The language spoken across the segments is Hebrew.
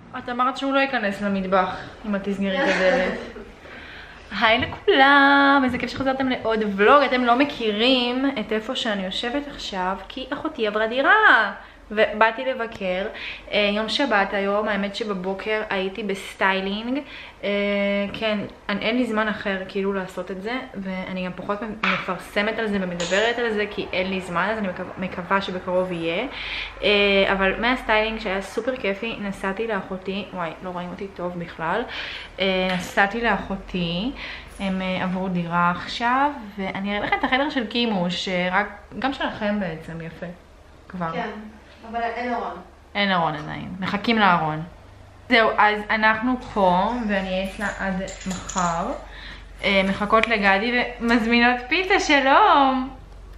את אמרת שהוא לא ייכנס למטבח אם את תסגרי את הדלת. היי לכולם, איזה כיף שחזרתם לעוד ולוג. אתם לא מכירים את איפה שאני יושבת עכשיו כי אחותי עברה דירה ובאתי לבקר. יום שבת היום, האמת שבבוקר הייתי בסטיילינג. כן, אין לי זמן אחר כאילו לעשות את זה, ואני גם פחות מפרסמת על זה ומדברת על זה כי אין לי זמן, אז אני מקווה שבקרוב יהיה. אבל מהסטיילינג שהיה סופר כיפי, נסעתי לאחותי, וואי, לא רואים אותי טוב בכלל. נסעתי לאחותי, הם עברו דירה עכשיו, ואני אראה לכם את החדר של קימוש, גם שלכם בעצם יפה כבר. כן. אבל אין ארון. אין ארון עדיין, מחכים לארון. זהו, אז אנחנו פה, ואני אהיה אצלה עד מחר. מחכות לגדי ומזמינות פיצה, שלום!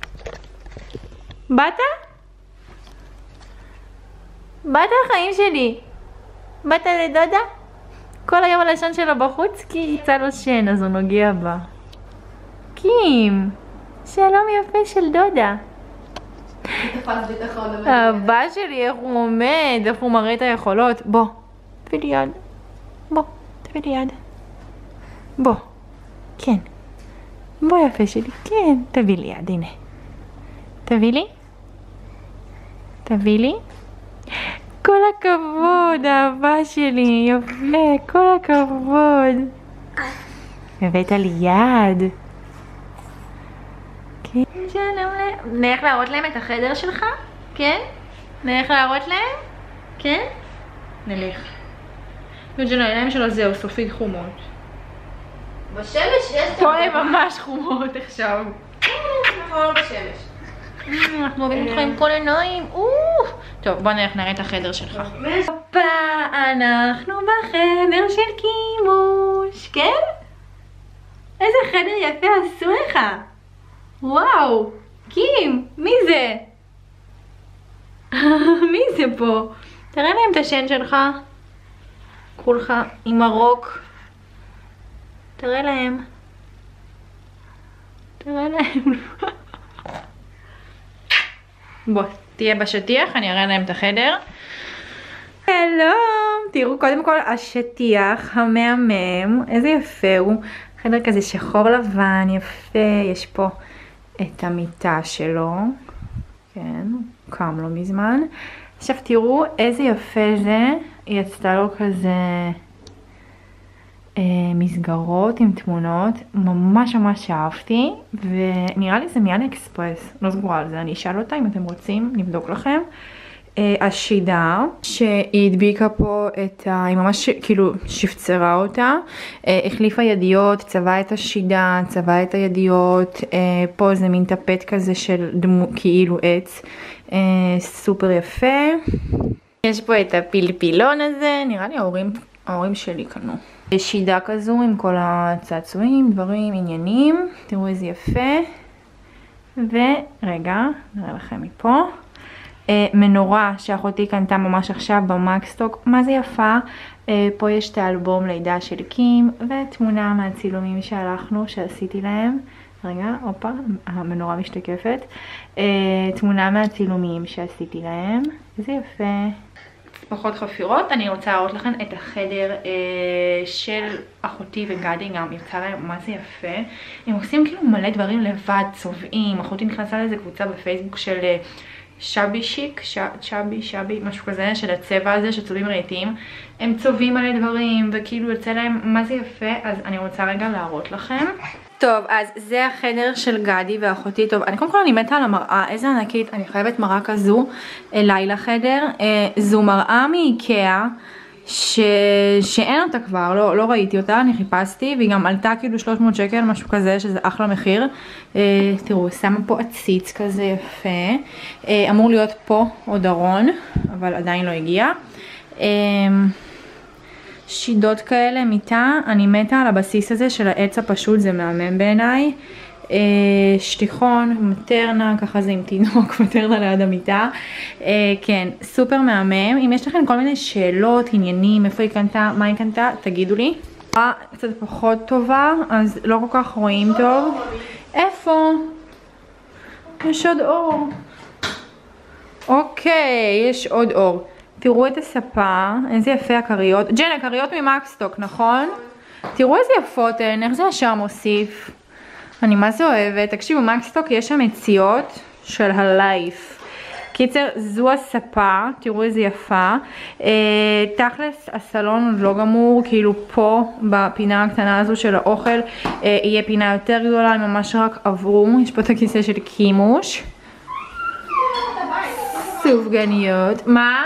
באת? באת החיים שלי? באת לדודה? כל היום הלשון שלו בחוץ כי יצא לו שן, אז הוא נוגע בה. קים, שלום יפה של דודה. הבא שלי, איך הוא עומד, איך הוא מראה את היכולות. בוא, תביא לי יד. בוא, תביא לי יד. בוא, כן. בוא יפה שלי, כן. תביא לי יד, הנה. תביא לי? תביא לי? כל הכבוד, האהבה שלי, יפה, כל הכבוד. הבאת לי יד. כן, שלום להם. נלך להראות להם את החדר שלך? כן? נלך להראות להם? כן? נלך. יוג'ן, העיניים שלו זהו, סופית חומות. בשמש יש... פה הם ממש חומות עכשיו. אנחנו לא בשמש. אנחנו אוהבים אותך עם כל עיניים. טוב, בוא נראה את החדר שלך. הופה, אנחנו בחדר של קימוש, כן? איזה חדר יפה עשו לך. וואו, קים, מי זה? מי זה פה? תראה להם את השן שלך. כולך עם הרוק. תראה להם. תראה להם. בוא, תהיה בשטיח, אני אראה להם את החדר. שלום, תראו קודם כל השטיח המהמם, איזה יפה הוא. חדר כזה שחור לבן, יפה, יש פה את המיטה שלו, כן, קם לו מזמן. עכשיו תראו איזה יפה זה, היא יצאה לו כזה מסגרות עם תמונות, ממש ממש אהבתי, ונראה לי זה מאלי אקספרס, לא סגורה על זה, אני אשאל אותה אם אתם רוצים, נבדוק לכם. השידה שהיא הדביקה פה היא ממש כאילו שפצרה אותה, החליפה ידיות, צבעה את השידה, צבעה את הידיות, פה זה מין טפט כזה של כאילו עץ, סופר יפה. יש פה את הפילפילון הזה, נראה לי ההורים שלי קנו. שידה כזו עם כל הצעצועים, דברים, עניינים, תראו איזה יפה. ורגע, נראה לכם מפה. מנורה שאחותי קנתה ממש עכשיו במקסטוק, מה זה יפה. פה יש את האלבום לידה של קים ותמונה מהצילומים שעשיתי להם. רגע, הופה, המנורה משתקפת. תמונה מהצילומים שעשיתי להם, זה יפה. פחות חפירות, אני רוצה להראות לכם את החדר של אחותי וגדי, גם יצא להם מה זה יפה. הם עושים כאילו מלא דברים לבד, צובעים. אחותי נכנסה לאיזה קבוצה בפייסבוק של שבי שיק, שבי, משהו כזה, של הצבע הזה שצובעים רהיטים. הם צובעים מלא דברים וכאילו יוצא להם מה זה יפה, אז אני רוצה רגע להראות לכם. טוב, אז זה החדר של גדי ואחותי. טוב, קודם כל אני מתה על המראה, איזה ענקית, אני חייבת מראה כזו אליי לחדר. זו מראה מאיקאה שאין אותה כבר, לא ראיתי אותה, אני חיפשתי, והיא גם עלתה כאילו 300 שקל, משהו כזה, שזה אחלה מחיר. תראו, שמה פה עציץ כזה יפה, אמור להיות פה עוד ארון, אבל עדיין לא הגיע. שידות כאלה, מיטה, אני מתה על הבסיס הזה של העץ הפשוט, זה מהמם בעיניי. שטיחון, מטרנה, ככה זה עם תינוק, מטרנה ליד המיטה. כן, סופר מהמם. אם יש לכם כל מיני שאלות, עניינים, איפה היא קנתה, מה היא קנתה, תגידו לי. קצת פחות טובה, אז לא כל כך רואים טוב. איפה? יש עוד אור. אוקיי, יש עוד אור. תראו את הספה, איזה יפה הכריות. ג'ן, הכריות ממקסטוק, נכון? תראו איזה יפות הן, איך זה ישר מוסיף. אני מה זה אוהבת. תקשיבו, מקסטוק יש שם מציאות של הלייף. קיצר, זו הספה, תראו איזה יפה. תכלס, הסלון עוד לא גמור, כאילו פה, בפינה הקטנה הזו של האוכל, יהיה פינה יותר גדולה, הם ממש רק עברו. יש פה את הכיסא של קימוש. סופגניות. מה?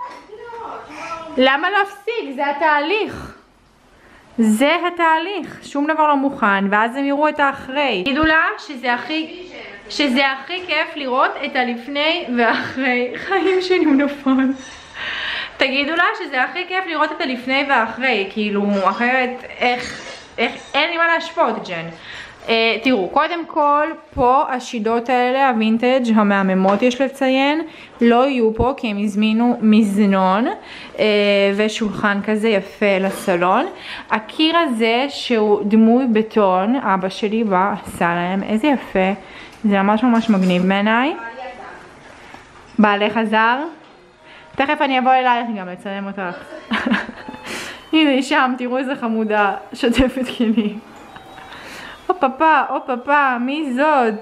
למה להפסיק? זה התהליך. זה התהליך. שום דבר לא מוכן, ואז הם יראו את האחרי. תגידו לה שזה הכי כיף לראות את הלפני ואחרי. חיים שלי מנופון. תגידו לה שזה הכי כיף לראות את הלפני ואחרי. כאילו, אחרת, איך אין לי מה להשפוט, ג'ן. תראו, קודם כל, פה השידות האלה, הווינטג' המהממות יש לציין, לא יהיו פה כי הם הזמינו מזנון ושולחן כזה יפה לסלון. הקיר הזה שהוא דמוי בטון, אבא שלי בא, עשה להם, איזה יפה, זה ממש ממש מגניב בעיניי. בעלך עזר? תכף אני אבוא אלייך גם לצלם אותך. הנה היא שם, תראו איזה חמודה, שוטפת כלים. או פאפה, מי זאת?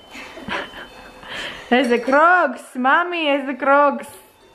איזה קרוקס, ממי, איזה קרוקס.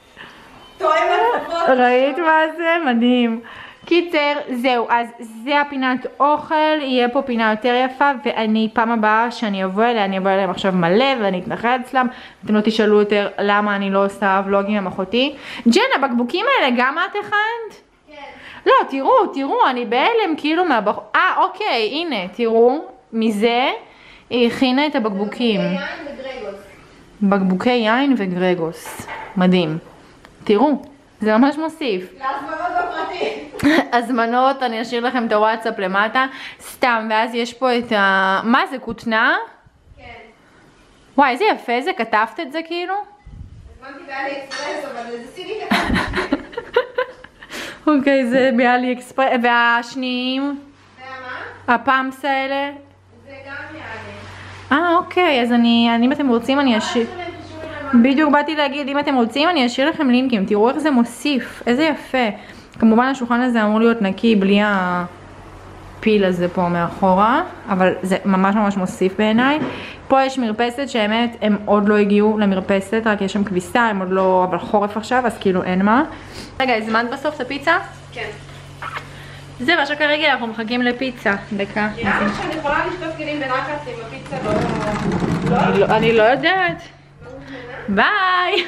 ראית מה זה? מדהים. קיצר, זהו, אז זה הפינת אוכל, יהיה פה פינה יותר יפה, ואני פעם הבאה שאני אבוא אליה, אני אבוא אליהם עכשיו מלא, ואני אתנחל אצלם. אתם לא תשאלו יותר למה אני לא עושה ולוגים עם אחותי. ג'ן, הבקבוקים האלה, גם את הכנת? לא, תראו, אני בהלם כאילו אוקיי, הנה, תראו, מזה היא הכינה את הבקבוקים. בקבוקי יין וגרגוס. מדהים. תראו, זה ממש מוסיף. להזמנות בפרטי. הזמנות, אני אשאיר לכם את הוואטסאפ למטה. סתם, ואז יש פה את מה זה, כותנה? כן. וואי, איזה יפה זה, כתבת את זה כאילו? הזמנתי באלי אקספרס, אבל זה סיני כתב. אוקיי, זה באלי אקספרס, והשניים? מה? הפאמפס האלה? זה גם יעלה. אוקיי, אז אם אתם רוצים אני אשאיר, בדיוק באתי להגיד, אם אתם רוצים אני אשאיר לכם לינקים, תראו איך זה מוסיף, איזה יפה. כמובן השולחן הזה אמור להיות נקי בלי הפיל הזה פה מאחורה, אבל זה ממש ממש מוסיף בעיניי. פה יש מרפסת שהאמת הם עוד לא הגיעו למרפסת, רק יש שם כביסה, הם עוד לא, אבל חורף עכשיו אז כאילו אין מה. רגע, הזמנת בסוף את הפיצה? כן. זה מה שכרגע אנחנו מחכים לפיצה, דקה. נראה לי שאני יכולה לשטוף כלים בנחת עם הפיצה לא... אני לא יודעת. ביי.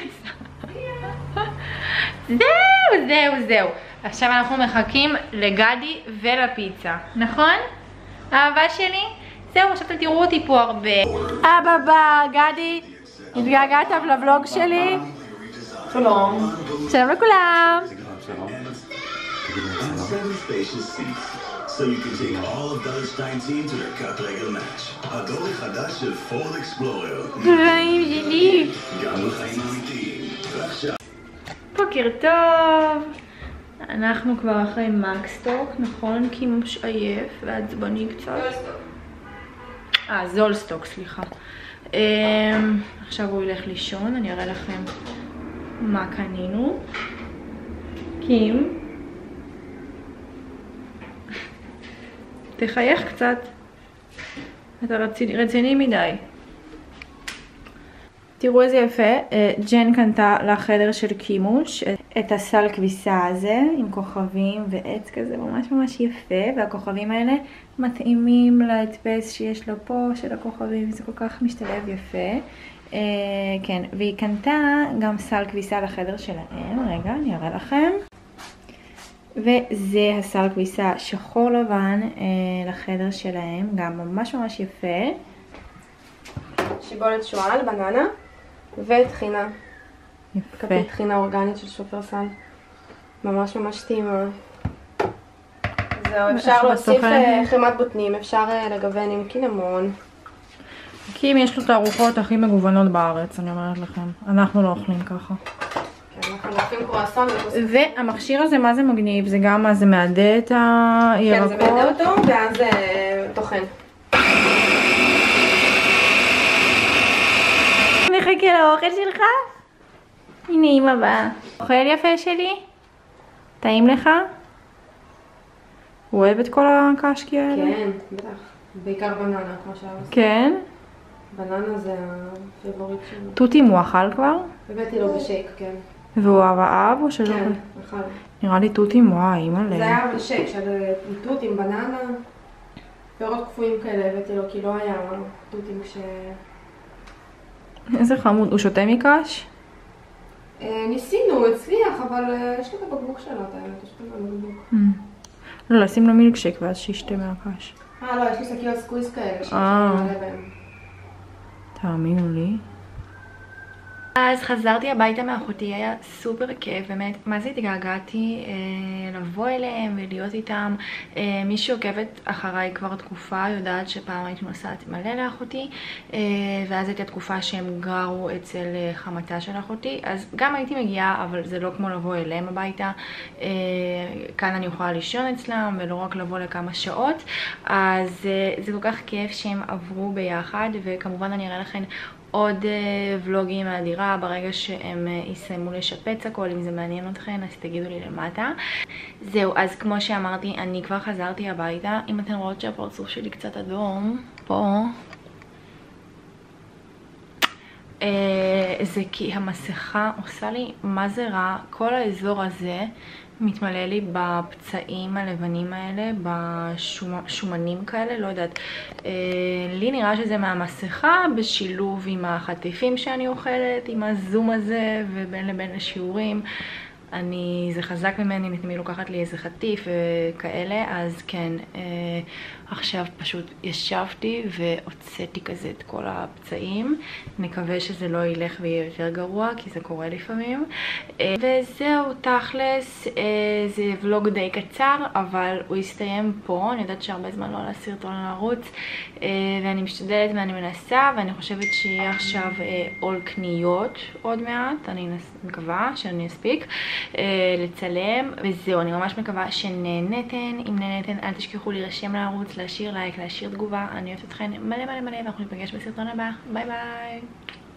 זהו. עכשיו אנחנו מחכים לגדי ולפיצה, נכון? אהבה שלי? זהו, עכשיו תראו אותי פה הרבה. אבא, גדי, התגעגעת לבלוג שלי? שלום. שלום לכולם. So you can take all of those tiny teams to their cut regular match. הגול החדש של פורד אקספלורר. חיים שלי. גם לחיים אמיתיים. ועכשיו. בוקר טוב. אנחנו כבר אחרי מקסטוק, נכון? קימוש עייף ועצבני קצת. זולסטוק, סליחה. עכשיו הוא ילך לישון, אני אראה לכם מה קנינו. קים. תחייך קצת, אתה רציני מדי. תראו איזה יפה, ג'ן קנתה לחדר של קימוש את הסל כביסה הזה עם כוכבים ועץ כזה ממש ממש יפה, והכוכבים האלה מתאימים להדפס שיש לו פה של הכוכבים, זה כל כך משתלב יפה. כן, והיא קנתה גם סל כביסה לחדר שלהם, רגע אני אראה לכם. וזה הסל כביסה שחור לבן לחדר שלהם, גם ממש ממש יפה. שיבולת שועל, בננה וטחינה. יפה. כפית טחינה אורגנית של שופרסל. ממש ממש טעימה. זהו, אפשר להוסיף חמת בוטנים, אפשר לגוון עם קינמון. קים יש לו את הארוחות הכי מגוונות בארץ, אני אומרת לכם. אנחנו לא אוכלים ככה. אנחנו לוקחים קרואסון והמכשיר הזה, מה זה מגניב? זה גם מה זה מעדה את הירקות? כן, זה מעדה אותו ואז טוחן. נחכה לאוכל שלך? הנה אמא באה. אוכל יפה שלי? טעים לך? הוא אוהב את כל הקשקי האלה? כן, בטח. בעיקר בננה, כמו שאבא. כן? בננה זה הפייבוריט שלו. תותים הוא אכל כבר? הבאתי לו בשייק, כן. והוא אהב או שלא? כן, אכל. נראה לי תותים, וואי, אימא זה היה בשייק של תות עם בננה, פירות קפואים כאלה הבאתי לו, כי לא היה תותים כש... איזה חמוד, הוא שותה מקש? ניסינו, הוא הצליח, אבל יש לו את הבקבוק שלו, אתה יודעת, יש לו את הבקבוק. לא, לשים לו מילקשייק ואז שישתה מהקש. לא, יש לי שקיות סקוויז כאלה שאפשר למלא בהם. תאמינו לי. אז חזרתי הביתה מאחותי, היה סופר כיף, באמת, מה זה התגעגעתי לבוא אליהם ולהיות איתם. מי שעוקבת אחריי כבר תקופה יודעת שפעם הייתי נוסעת מלא לאחותי, ואז הייתה תקופה שהם גרו אצל חמתה של אחותי, אז גם הייתי מגיעה, אבל זה לא כמו לבוא אליהם הביתה. כאן אני יכולה לישון אצלם ולא רק לבוא לכמה שעות, אז זה כל כך כיף שהם עברו ביחד, וכמובן אני אראה לכם עוד ולוגים מהדירה ברגע שהם יסיימו לשפץ הכל. אם זה מעניין אתכם אז תגידו לי למטה. זהו, אז כמו שאמרתי, אני כבר חזרתי הביתה. אם אתן רואות שהפרצוף שלי קצת אדום פה, זה כי המסכה עושה לי מה זה רע. כל האזור הזה מתמלא לי בפצעים הלבנים האלה, בשומנים כאלה, לא יודעת. לי נראה שזה מהמסכה בשילוב עם החטיפים שאני אוכלת, עם הזום הזה ובין לבין לשיעורים. זה חזק ממני, מתמיד לוקחת לי איזה חטיף וכאלה, אז כן, עכשיו פשוט ישבתי והוצאתי כזה את כל הפצעים. נקווה שזה לא ילך ויהיה יותר גרוע, כי זה קורה לפעמים. וזהו, תכלס, זה ולוג די קצר, אבל הוא יסתיים פה. אני יודעת שהרבה זמן לא עלה סרטון לערוץ, ואני משתדלת ואני מנסה, ואני חושבת שיהיה עכשיו עול קניות עוד מעט. אני מקווה שאני אספיק לצלם, וזהו, אני ממש מקווה שנהנתן. אם נהנתן, אל תשכחו להירשם לערוץ, להשאיר לייק, להשאיר תגובה. אני אוהבת אתכן מלא מלא מלא, ואנחנו נפגש בסרטון הבא. ביי ביי.